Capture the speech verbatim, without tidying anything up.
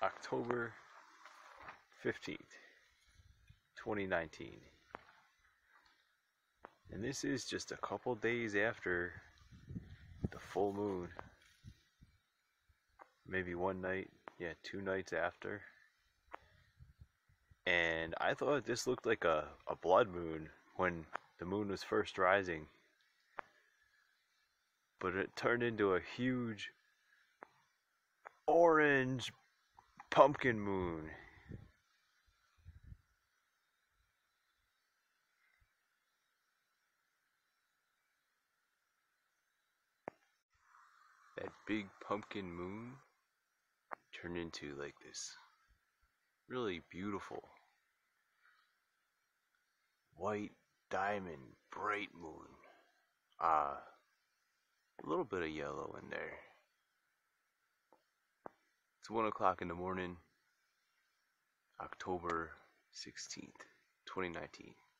October fifteenth, twenty nineteen. And this is just a couple days after the full moon. Maybe one night, yeah, two nights after. And I thought this looked like a, a blood moon when the moon was first rising. But it turned into a huge orange pumpkin moon. That big pumpkin moon turned into like this really beautiful white diamond bright moon. Ah, uh, a little bit of yellow in there. It's one o'clock in the morning, October sixteenth, twenty nineteen.